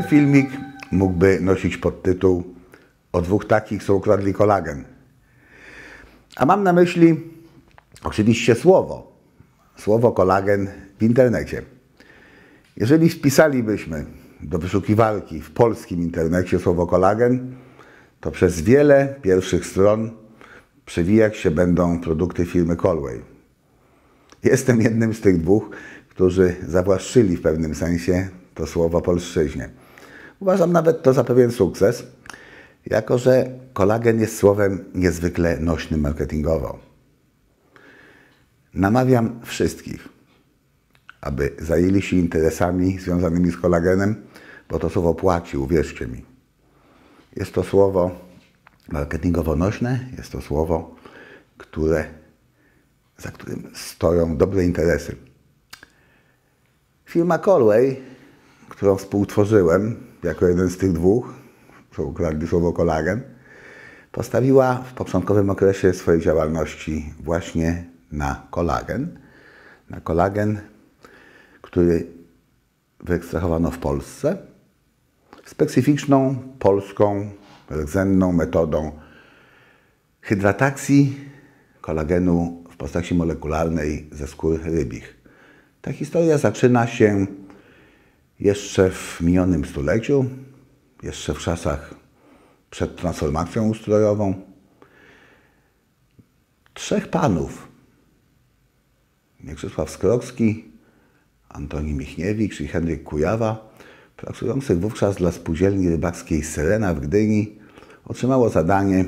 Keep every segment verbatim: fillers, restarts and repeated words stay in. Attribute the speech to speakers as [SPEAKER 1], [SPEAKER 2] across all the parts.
[SPEAKER 1] filmik mógłby nosić podtytuł "O dwóch takich, co ukradli kolagen". A mam na myśli oczywiście słowo. Słowo kolagen w internecie. Jeżeli wpisalibyśmy do wyszukiwarki w polskim internecie słowo kolagen, to przez wiele pierwszych stron przewijać się będą produkty firmy Colway. Jestem jednym z tych dwóch, którzy zawłaszczyli w pewnym sensie to słowo polszczyźnie. Uważam nawet to za pewien sukces, jako że kolagen jest słowem niezwykle nośnym marketingowo. Namawiam wszystkich, aby zajęli się interesami związanymi z kolagenem, bo to słowo płaci, uwierzcie mi. Jest to słowo marketingowo nośne, jest to słowo, które, za którym stoją dobre interesy. Firma Colway, którą współtworzyłem jako jeden z tych dwóch, co ukradli słowo kolagen, postawiła w początkowym okresie swojej działalności właśnie na kolagen. Na kolagen, który wyekstrahowano w Polsce specyficzną polską, rdzenną metodą hydratacji kolagenu w postaci molekularnej ze skór rybich. Ta historia zaczyna się jeszcze w minionym stuleciu, jeszcze w czasach przed transformacją ustrojową. Trzech panów, Mieczysław Skrocki, Antoni Michniewicz i Henryk Kujawa, pracujących wówczas dla spółdzielni rybackiej Syrena w Gdyni, otrzymało zadanie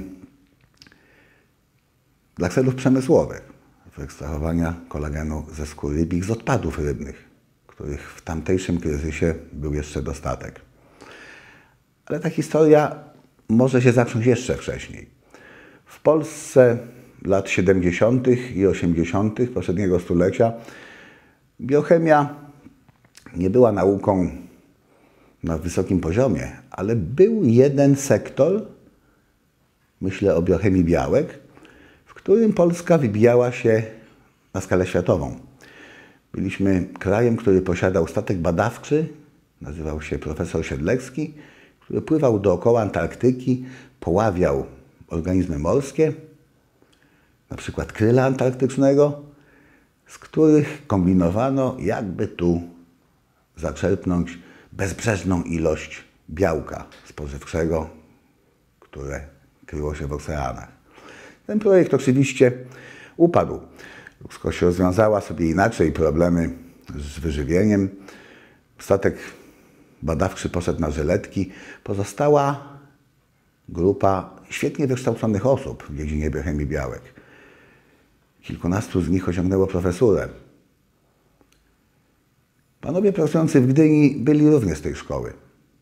[SPEAKER 1] dla celów przemysłowych wyekstrahowania kolagenu ze skór rybich z odpadów rybnych, których w tamtejszym kryzysie był jeszcze dostatek. Ale ta historia może się zacząć jeszcze wcześniej. W Polsce lat siedemdziesiątych i osiemdziesiątych poprzedniego stulecia biochemia nie była nauką na wysokim poziomie, ale był jeden sektor, myślę o biochemii białek, w którym Polska wybijała się na skalę światową. Byliśmy krajem, który posiadał statek badawczy, nazywał się profesor Siedlecki, który pływał dookoła Antarktyki, poławiał organizmy morskie, na przykład kryla antarktycznego, z których kombinowano, jakby tu zaczerpnąć bezbrzeżną ilość białka spożywczego, które kryło się w oceanach. Ten projekt oczywiście upadł. Ludzkość rozwiązała sobie inaczej problemy z wyżywieniem. Statek badawczy poszedł na żyletki. Pozostała grupa świetnie wykształconych osób w dziedzinie biochemii białek. Kilkunastu z nich osiągnęło profesurę. Panowie pracujący w Gdyni byli również z tej szkoły.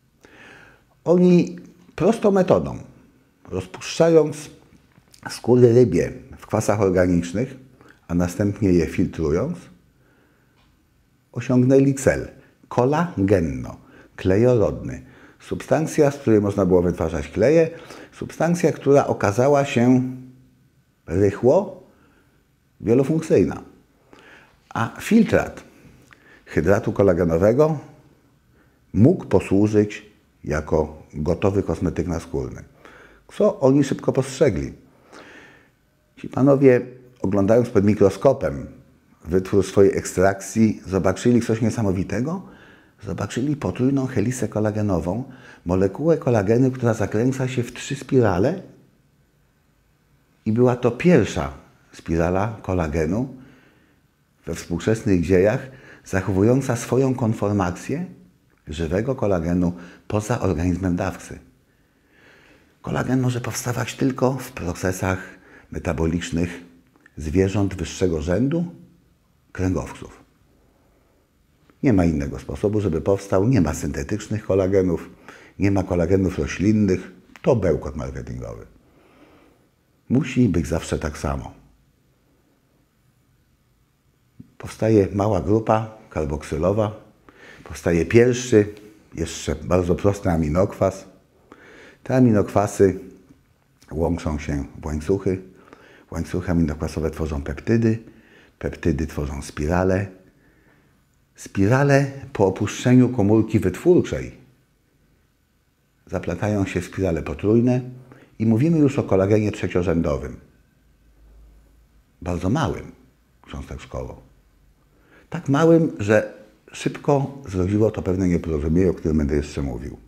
[SPEAKER 1] Oni prostą metodą, rozpuszczając skóry rybie w kwasach organicznych, a następnie je filtrując, osiągnęli cel kolagenno, klejorodny. Substancja, z której można było wytwarzać kleje, substancja, która okazała się rychło wielofunkcyjna. A filtrat hydratu kolagenowego mógł posłużyć jako gotowy kosmetyk naskórny, co oni szybko postrzegli. Ci panowie, oglądając pod mikroskopem wytwór swojej ekstrakcji, zobaczyli coś niesamowitego. Zobaczyli potrójną helisę kolagenową, molekułę kolagenu, która zakręca się w trzy spirale i była to pierwsza spirala kolagenu we współczesnych dziejach, zachowująca swoją konformację żywego kolagenu poza organizmem dawcy. Kolagen może powstawać tylko w procesach metabolicznych zwierząt wyższego rzędu, kręgowców. Nie ma innego sposobu, żeby powstał. Nie ma syntetycznych kolagenów, nie ma kolagenów roślinnych. To bełkot marketingowy. Musi być zawsze tak samo. Powstaje mała grupa karboksylowa, powstaje pierwszy, jeszcze bardzo prosty aminokwas. Te aminokwasy łączą się w łańcuchy. Łańcuchy aminokwasowe tworzą peptydy. Peptydy tworzą spirale. Spirale po opuszczeniu komórki wytwórczej zaplatają się w spirale potrójne i mówimy już o kolagenie trzeciorzędowym. Bardzo małym cząsteczkowo. Tak małym, że szybko zrodziło to pewne nieporozumienie, o którym będę jeszcze mówił.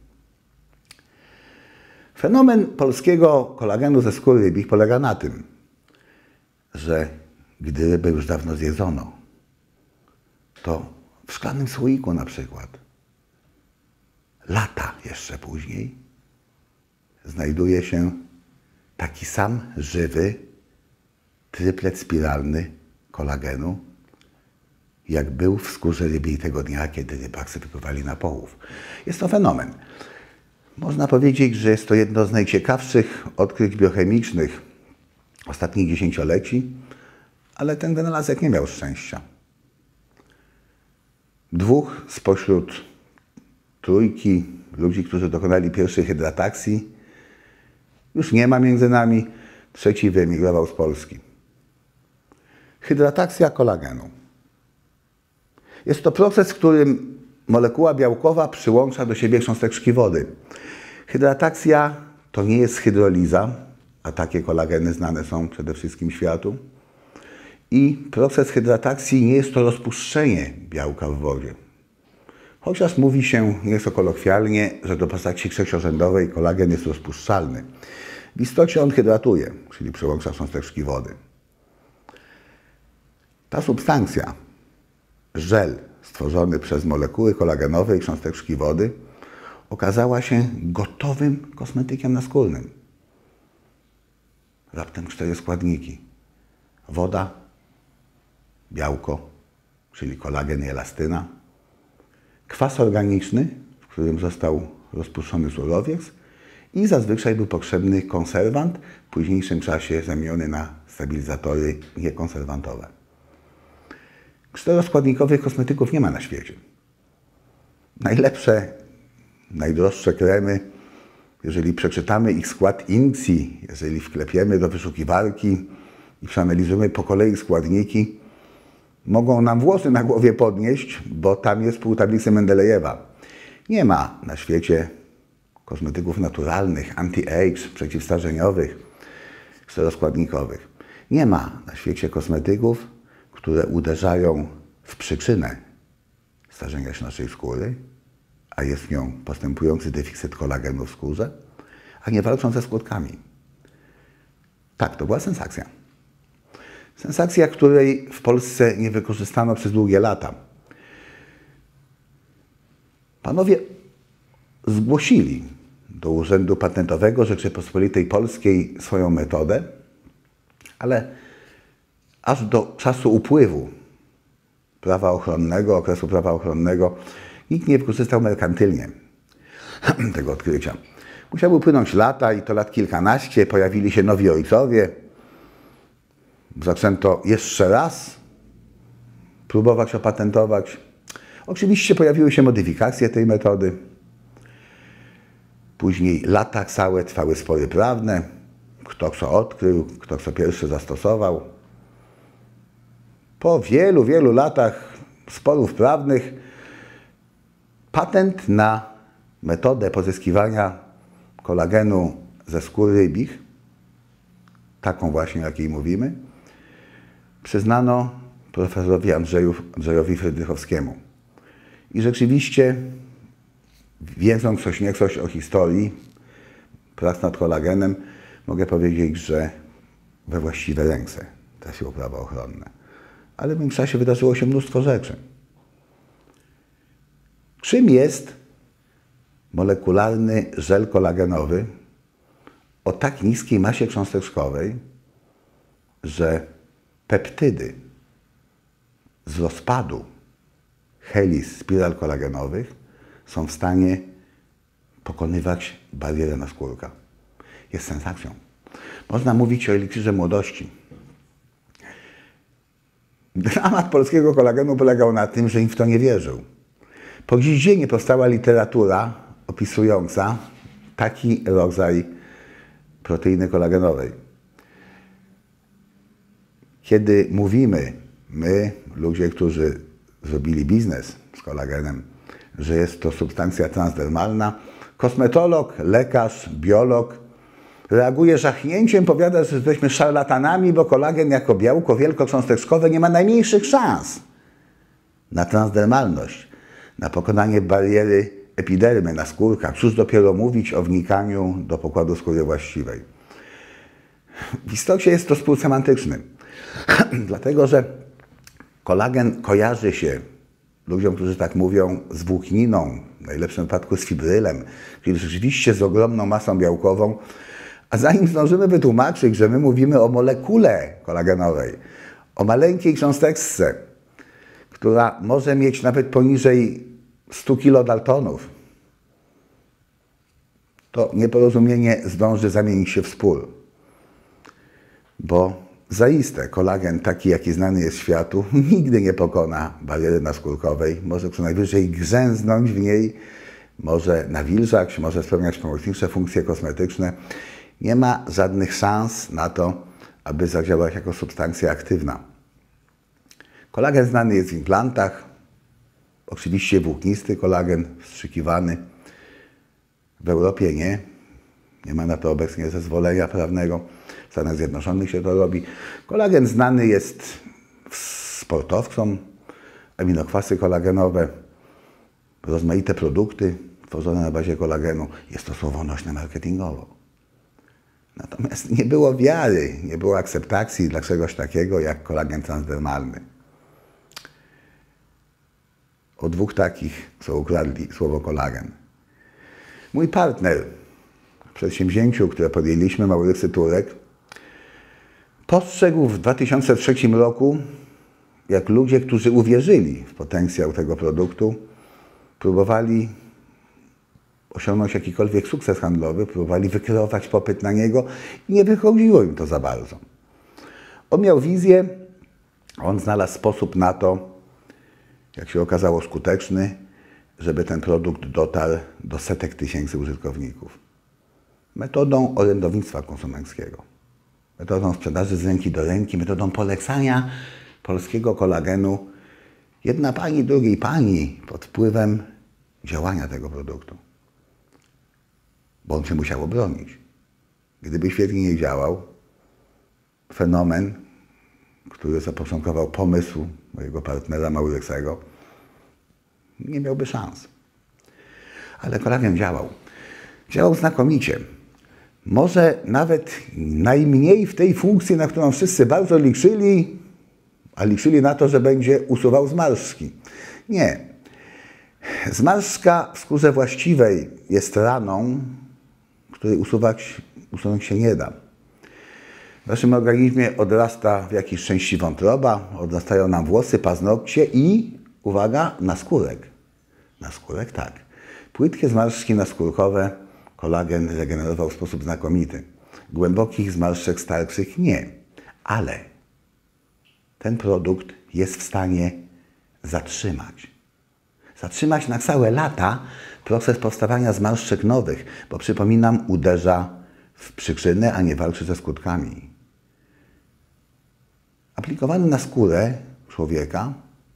[SPEAKER 1] Fenomen polskiego kolagenu ze skóry rybich polega na tym, że gdy rybę już dawno zjedzono, to w szklanym słoiku na przykład, lata jeszcze później, znajduje się taki sam żywy tryplet spiralny kolagenu, jak był w skórze rybiej tego dnia, kiedy rybacy wypływali na połów. Jest to fenomen. Można powiedzieć, że jest to jedno z najciekawszych odkryć biochemicznych ostatnich dziesięcioleci, ale ten wynalazek nie miał szczęścia. Dwóch spośród trójki ludzi, którzy dokonali pierwszej hydrataksji, już nie ma między nami, trzeci wyemigrował z Polski. Hydrataksja kolagenu. Jest to proces, w którym molekuła białkowa przyłącza do siebie cząsteczki wody. Hydrataksja to nie jest hydroliza, a takie kolageny znane są przede wszystkim światu. I proces hydrataksji nie jest to rozpuszczenie białka w wodzie. Chociaż mówi się nieco kolokwialnie, że do postaci trzeciorzędowej kolagen jest rozpuszczalny. W istocie on hydratuje, czyli przyłącza cząsteczki wody. Ta substancja, żel stworzony przez molekuły kolagenowe i cząsteczki wody, okazała się gotowym kosmetykiem naskórnym. Raptem cztery składniki. Woda, białko, czyli kolagen i elastyna, kwas organiczny, w którym został rozpuszczony surowiec i zazwyczaj był potrzebny konserwant, w późniejszym czasie zamieniony na stabilizatory niekonserwantowe. Czteroskładnikowych kosmetyków nie ma na świecie. Najlepsze, najdroższe kremy, jeżeli przeczytamy ich skład I N C I, jeżeli wklepiemy do wyszukiwarki i przeanalizujemy po kolei składniki, mogą nam włosy na głowie podnieść, bo tam jest pół tablicy Mendelejewa. Nie ma na świecie kosmetyków naturalnych, anti-age, przeciwstarzeniowych, czteroskładnikowych. Nie ma na świecie kosmetyków, które uderzają w przyczynę starzenia się naszej skóry, a jest nią postępujący deficyt kolagenu w skórze, a nie walczą ze skutkami. Tak, to była sensacja. Sensacja, której w Polsce nie wykorzystano przez długie lata. Panowie zgłosili do Urzędu Patentowego Rzeczypospolitej Polskiej swoją metodę, ale aż do czasu upływu prawa ochronnego, okresu prawa ochronnego, nikt nie wykorzystał merkantylnie tego odkrycia. Musiały upłynąć lata i to lat kilkanaście, pojawili się nowi ojcowie. Zaczęto jeszcze raz próbować opatentować. Oczywiście pojawiły się modyfikacje tej metody. Później lata całe trwały spory prawne. Kto co odkrył, kto co pierwszy zastosował. Po wielu, wielu latach sporów prawnych patent na metodę pozyskiwania kolagenu ze skór rybich, taką właśnie, jakiej mówimy, przyznano profesorowi Andrzeju, Andrzejowi Frydrychowskiemu. I rzeczywiście, wiedząc coś nie coś o historii prac nad kolagenem, mogę powiedzieć, że we właściwe ręce trafiło prawo ochronne. Ale w międzyczasie wydarzyło się mnóstwo rzeczy. Czym jest molekularny żel kolagenowy o tak niskiej masie cząsteczkowej, że peptydy z rozpadu helis spiral kolagenowych są w stanie pokonywać barierę naskórka? Jest sensacją. Można mówić o eliksirze młodości. Dramat polskiego kolagenu polegał na tym, że nikt w to nie wierzył. Po dziś dzień nie powstała literatura opisująca taki rodzaj proteiny kolagenowej. Kiedy mówimy, my, ludzie, którzy zrobili biznes z kolagenem, że jest to substancja transdermalna, Kosmetolog, lekarz, biolog reaguje żachnięciem, powiada, że jesteśmy szarlatanami, bo kolagen jako białko wielkocząsteczkowe nie ma najmniejszych szans na transdermalność, na pokonanie bariery epidermy na skórkach. Cóż dopiero mówić o wnikaniu do pokładu skóry właściwej. W istocie jest to spór semantyczny, dlatego że kolagen kojarzy się ludziom, którzy tak mówią, z włókniną, w najlepszym wypadku z fibrylem, czyli rzeczywiście z ogromną masą białkową, a zanim zdążymy wytłumaczyć, że my mówimy o molekule kolagenowej, o maleńkiej cząsteczce, która może mieć nawet poniżej stu kilodaltonów, to nieporozumienie zdąży zamienić się w spór. Bo zaiste kolagen, taki jaki znany jest światu, nigdy nie pokona bariery naskórkowej. Może co najwyżej grzęznąć w niej, może nawilżać, może spełniać pomocnicze funkcje kosmetyczne. Nie ma żadnych szans na to, aby zadziałać jako substancja aktywna. Kolagen znany jest w implantach, oczywiście włóknisty kolagen, wstrzykiwany. W Europie nie. Nie ma na to obecnie zezwolenia prawnego. W Stanach Zjednoczonych się to robi. Kolagen znany jest sportowcom, aminokwasy kolagenowe, rozmaite produkty tworzone na bazie kolagenu. Jest to słowo nośne marketingowo. Natomiast nie było wiary, nie było akceptacji dla czegoś takiego jak kolagen transdermalny. O dwóch takich, co ukradli słowo kolagen. Mój partner w przedsięwzięciu, które podjęliśmy, Maurycy Turek, postrzegł w dwa tysiące trzecim roku, jak ludzie, którzy uwierzyli w potencjał tego produktu, próbowali osiągnąć jakikolwiek sukces handlowy, próbowali wykreować popyt na niego i nie wychodziło im to za bardzo. On miał wizję, on znalazł sposób na to, jak się okazało skuteczny, żeby ten produkt dotarł do setek tysięcy użytkowników. Metodą orędownictwa konsumenckiego, metodą sprzedaży z ręki do ręki, metodą polecania polskiego kolagenu jedna pani, drugiej pani pod wpływem działania tego produktu. Bo on się musiał obronić. Gdyby świetnie nie działał, fenomen, który zapoczątkował pomysł mojego partnera Maurycego, nie miałby szans. Ale kolagen działał. Działał znakomicie. Może nawet najmniej w tej funkcji, na którą wszyscy bardzo liczyli, a liczyli na to, że będzie usuwał zmarszczki. Nie. Zmarszczka w skórze właściwej jest raną, której usuwać, usunąć się nie da. W naszym organizmie odrasta w jakiejś części wątroba, odrastają nam włosy, paznokcie i, uwaga, naskórek. Naskórek, tak. Płytkie zmarszczki naskórkowe kolagen regenerował w sposób znakomity. Głębokich zmarszczek starczych nie. Ale ten produkt jest w stanie zatrzymać. Zatrzymać na całe lata proces powstawania zmarszczek nowych, bo przypominam, uderza w przyczynę, a nie walczy ze skutkami. Aplikowany na skórę człowieka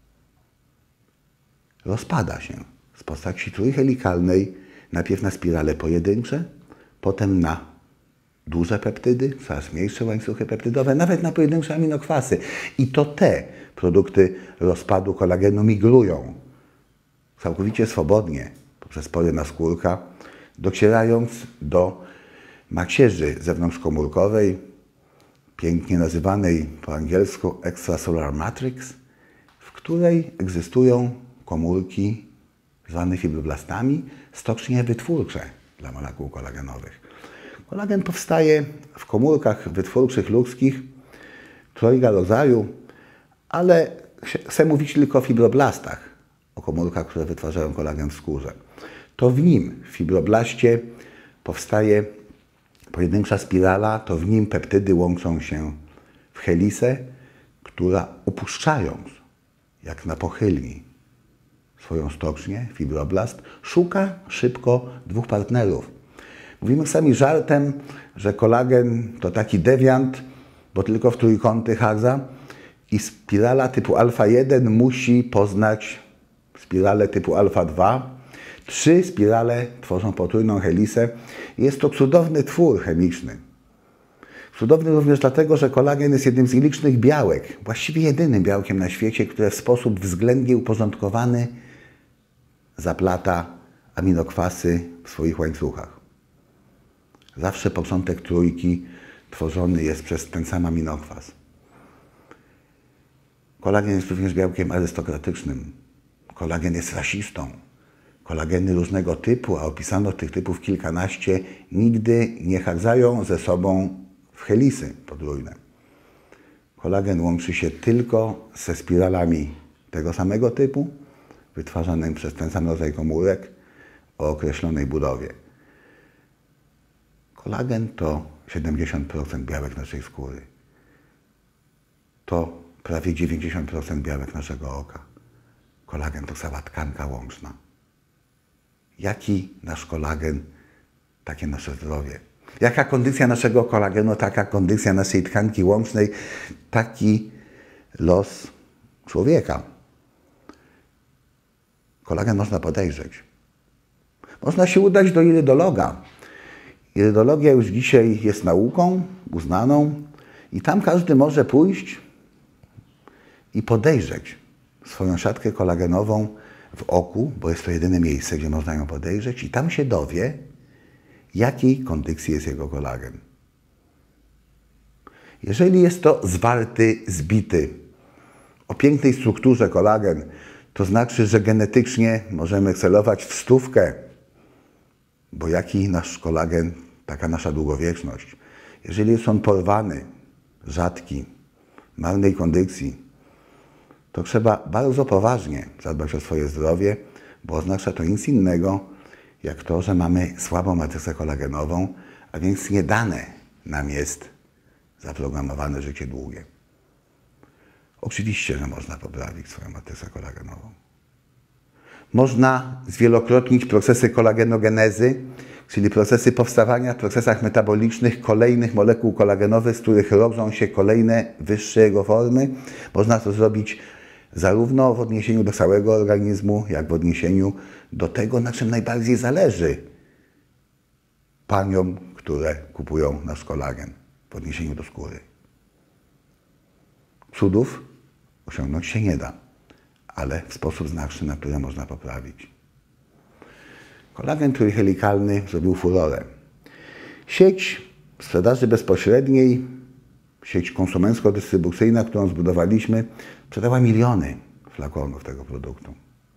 [SPEAKER 1] rozpada się z postaci trójhelikalnej, najpierw na spirale pojedyncze, potem na duże peptydy, coraz mniejsze łańcuchy peptydowe, nawet na pojedyncze aminokwasy. I to te produkty rozpadu kolagenu migrują całkowicie swobodnie poprzez pory naskórka, docierając do macierzy zewnątrzkomórkowej, pięknie nazywanej po angielsku extracellular matrix, w której egzystują komórki zwane fibroblastami, stocznie wytwórcze dla molekuł kolagenowych. Kolagen powstaje w komórkach wytwórczych ludzkich trojga rodzaju, ale chcę mówić tylko o fibroblastach, o komórkach, które wytwarzają kolagen w skórze. To w nim, w fibroblaście, powstaje pojedyncza spirala, to w nim peptydy łączą się w helisę, która upuszczając, jak na pochylni, swoją stocznię, fibroblast, szuka szybko dwóch partnerów. Mówimy sami żartem, że kolagen to taki dewiant, bo tylko w trójkąty chadza i spirala typu alfa jeden musi poznać spiralę typu alfa dwa, Trzy spirale tworzą potrójną helisę. Jest to cudowny twór chemiczny. Cudowny również dlatego, że kolagen jest jednym z nielicznych białek, właściwie jedynym białkiem na świecie, które w sposób względnie uporządkowany zaplata aminokwasy w swoich łańcuchach. Zawsze początek trójki tworzony jest przez ten sam aminokwas. Kolagen jest również białkiem arystokratycznym. Kolagen jest rasistą. Kolageny różnego typu, a opisano tych typów kilkanaście, nigdy nie chadzają ze sobą w helisy podwójne. Kolagen łączy się tylko ze spiralami tego samego typu, wytwarzanym przez ten sam rodzaj komórek o określonej budowie. Kolagen to siedemdziesiąt procent białek naszej skóry. To prawie dziewięćdziesiąt procent białek naszego oka. Kolagen to cała tkanka łączna. Jaki nasz kolagen, takie nasze zdrowie. Jaka kondycja naszego kolagenu, taka kondycja naszej tkanki łącznej, taki los człowieka. Kolagen można podejrzeć. Można się udać do irydologa. Irydologia już dzisiaj jest nauką uznaną i tam każdy może pójść i podejrzeć swoją siatkę kolagenową w oku, bo jest to jedyne miejsce, gdzie można ją podejrzeć i tam się dowie, jakiej kondycji jest jego kolagen. Jeżeli jest to zwarty, zbity, o pięknej strukturze kolagen, to znaczy, że genetycznie możemy celować w stówkę, bo jaki nasz kolagen, taka nasza długowieczność. Jeżeli jest on porwany, rzadki, marnej kondycji, to trzeba bardzo poważnie zadbać o swoje zdrowie, bo oznacza to nic innego, jak to, że mamy słabą matrycę kolagenową, a więc nie dane nam jest zaprogramowane życie długie. Oczywiście, że można poprawić swoją matrycę kolagenową. Można zwielokrotnić procesy kolagenogenezy, czyli procesy powstawania w procesach metabolicznych kolejnych molekuł kolagenowych, z których rodzą się kolejne wyższe jego formy. Można to zrobić zarówno w odniesieniu do całego organizmu, jak w odniesieniu do tego, na czym najbardziej zależy paniom, które kupują nasz kolagen, w odniesieniu do skóry. Cudów osiągnąć się nie da, ale w sposób znaczny, na który można poprawić. Kolagen trójhelikalny zrobił furorę. Sieć sprzedaży bezpośredniej, sieć konsumencko-dystrybucyjna, którą zbudowaliśmy, sprzedała miliony flakonów tego produktu.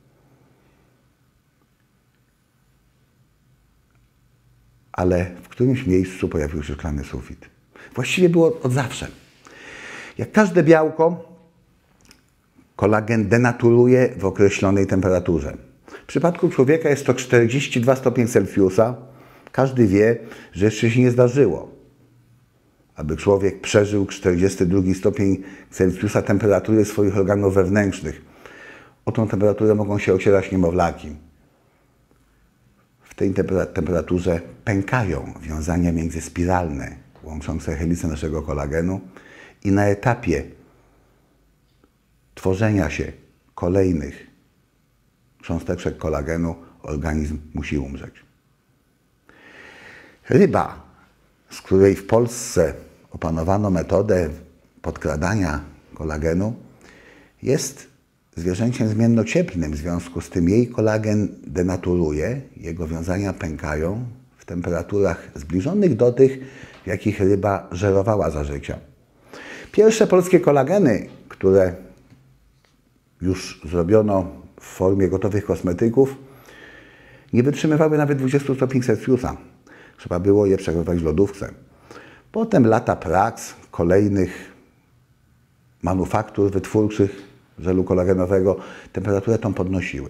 [SPEAKER 1] Ale w którymś miejscu pojawił się szklany sufit. Właściwie było od zawsze. Jak każde białko, kolagen denaturuje w określonej temperaturze. W przypadku człowieka jest to czterdzieści dwa stopnie Celsjusza. Każdy wie, że jeszcze się nie zdarzyło, aby człowiek przeżył czterdziesty drugi stopień Celsjusza temperatury swoich organów wewnętrznych. O tą temperaturę mogą się ocierać niemowlaki. W tej temperaturze pękają wiązania międzyspiralne łączące helicę naszego kolagenu i na etapie tworzenia się kolejnych cząsteczek kolagenu organizm musi umrzeć. Ryba, z której w Polsce opanowano metodę podkradania kolagenu, jest zwierzęciem zmiennocieplnym. W związku z tym jej kolagen denaturuje, jego wiązania pękają w temperaturach zbliżonych do tych, w jakich ryba żerowała za życia. Pierwsze polskie kolageny, które już zrobiono w formie gotowych kosmetyków, nie wytrzymywały nawet dwudziestu stopni Celsjusza. Trzeba było je przechowywać w lodówce. Potem lata prac kolejnych manufaktur wytwórczych żelu kolagenowego temperaturę tą podnosiły.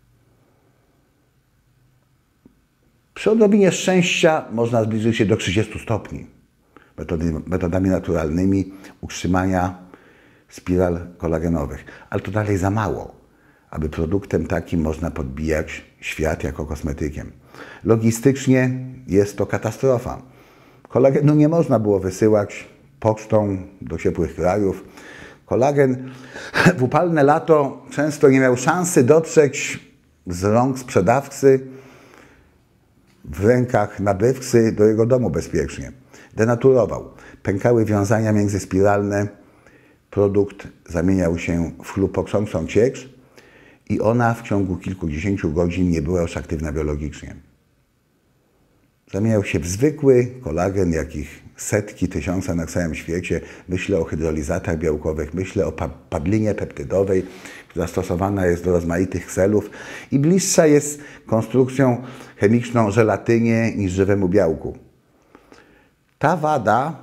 [SPEAKER 1] Przy odrobinie szczęścia można zbliżyć się do trzydziestu stopni metody, metodami naturalnymi utrzymania spiral kolagenowych. Ale to dalej za mało, aby produktem takim można podbijać świat jako kosmetykiem. Logistycznie jest to katastrofa. Kolagenu nie można było wysyłać pocztą do ciepłych krajów. Kolagen w upalne lato często nie miał szansy dotrzeć z rąk sprzedawcy w rękach nabywcy do jego domu bezpiecznie. Denaturował. Pękały wiązania międzyspiralne, produkt zamieniał się w chlupokrzącą ciecz i ona w ciągu kilkudziesięciu godzin nie była już aktywna biologicznie. Zamieniał się w zwykły kolagen, jakich setki, tysiące na całym świecie. Myślę o hydrolizatach białkowych, myślę o padlinie peptydowej, która stosowana jest do rozmaitych celów i bliższa jest konstrukcją chemiczną żelatynie niż żywemu białku. Ta wada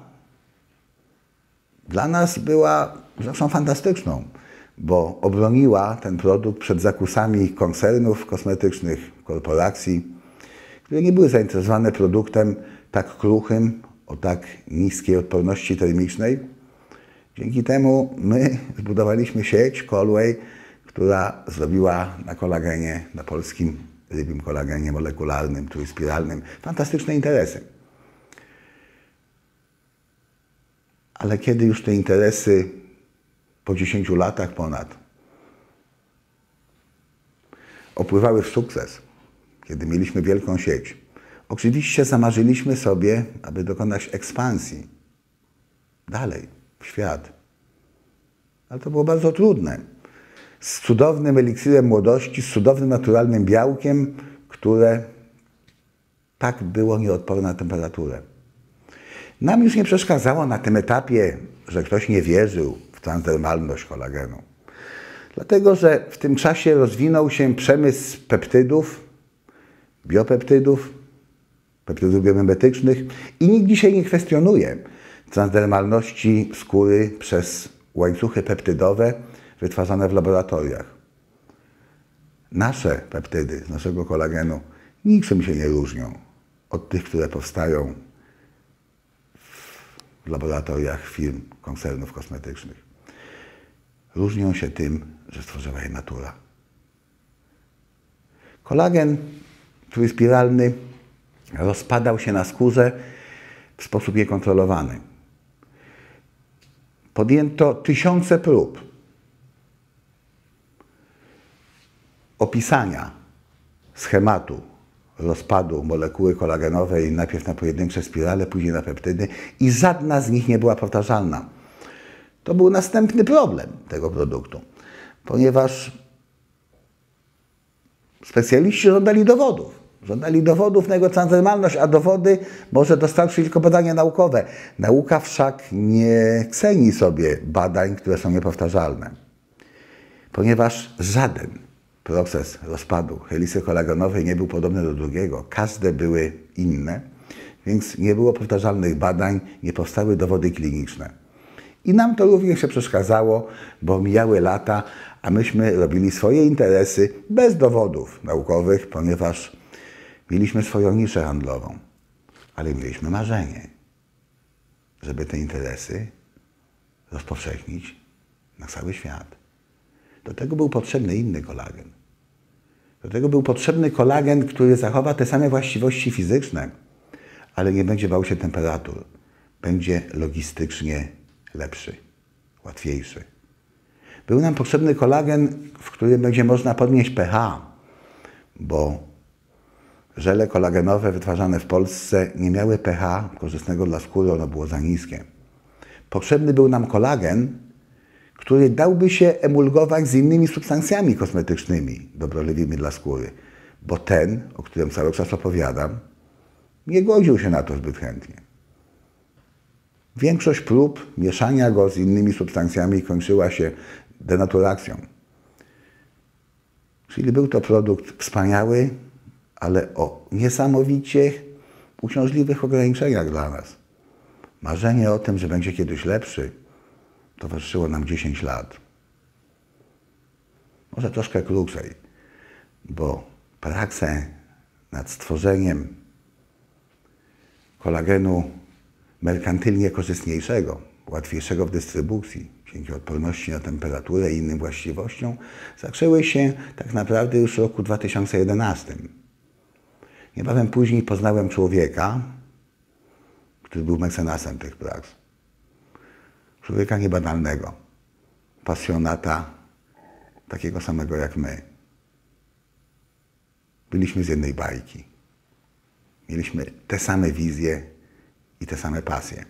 [SPEAKER 1] dla nas była rzeczą fantastyczną, bo obroniła ten produkt przed zakusami koncernów kosmetycznych, korporacji, które nie były zainteresowane produktem tak kruchym, o tak niskiej odporności termicznej. Dzięki temu my zbudowaliśmy sieć Colway, która zrobiła na kolagenie, na polskim rybim kolagenie molekularnym, trójspiralnym, fantastyczne interesy. Ale kiedy już te interesy po dziesięciu latach ponad opływały w sukces, kiedy mieliśmy wielką sieć, oczywiście zamarzyliśmy sobie, aby dokonać ekspansji dalej w świat. Ale to było bardzo trudne. Z cudownym eliksirem młodości, z cudownym naturalnym białkiem, które tak było nieodporne na temperaturę. Nam już nie przeszkadzało na tym etapie, że ktoś nie wierzył w transdermalność kolagenu. Dlatego, że w tym czasie rozwinął się przemysł peptydów, biopeptydów, peptydów biomimetycznych i nikt dzisiaj nie kwestionuje transdermalności skóry przez łańcuchy peptydowe wytwarzane w laboratoriach. Nasze peptydy z naszego kolagenu niczym się nie różnią od tych, które powstają w laboratoriach firm, koncernów kosmetycznych. Różnią się tym, że stworzyła je natura. Kolagen trójspiralny rozpadał się na skórze w sposób niekontrolowany. Podjęto tysiące prób opisania schematu rozpadu molekuły kolagenowej najpierw na pojedyncze spirale, później na peptydy i żadna z nich nie była powtarzalna. To był następny problem tego produktu, ponieważ specjaliści żądali dowodów. Żądali dowodów na jego transdermalność, a dowody może dostarczyć tylko badania naukowe. Nauka wszak nie ceni sobie badań, które są niepowtarzalne. Ponieważ żaden proces rozpadu helisy kolagenowej nie był podobny do drugiego. Każde były inne, więc nie było powtarzalnych badań, nie powstały dowody kliniczne. I nam to również się przeszkadzało, bo mijały lata, a myśmy robili swoje interesy bez dowodów naukowych, ponieważ mieliśmy swoją niszę handlową. Ale mieliśmy marzenie, żeby te interesy rozpowszechnić na cały świat. Do tego był potrzebny inny kolagen. Do tego był potrzebny kolagen, który zachowa te same właściwości fizyczne, ale nie będzie bał się temperatur. Będzie logistycznie lepszy, łatwiejszy. Był nam potrzebny kolagen, w którym będzie można podnieść pH, bo żele kolagenowe wytwarzane w Polsce nie miały pH korzystnego dla skóry, ono było za niskie. Potrzebny był nam kolagen, który dałby się emulgować z innymi substancjami kosmetycznymi dobroliwymi dla skóry, bo ten, o którym cały czas opowiadam, nie godził się na to zbyt chętnie. Większość prób mieszania go z innymi substancjami kończyła się denaturacją. Czyli był to produkt wspaniały, ale o niesamowicie uciążliwych ograniczeniach dla nas. Marzenie o tym, że będzie kiedyś lepszy, towarzyszyło nam dziesięć lat. Może troszkę krócej, bo pracę nad stworzeniem kolagenu merkantylnie korzystniejszego, łatwiejszego w dystrybucji, dzięki odporności na temperaturę i innym właściwościom, zaczęły się tak naprawdę już w roku dwa tysiące jedenastym. Niebawem później poznałem człowieka, który był mecenasem tych prac. Człowieka niebanalnego, pasjonata, takiego samego jak my. byliśmy z jednej bajki. Mieliśmy te same wizje i te same pasje.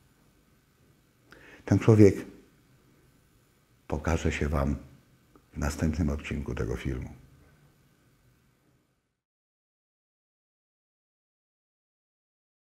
[SPEAKER 1] Ten człowiek pokaże się Wam w następnym odcinku tego filmu.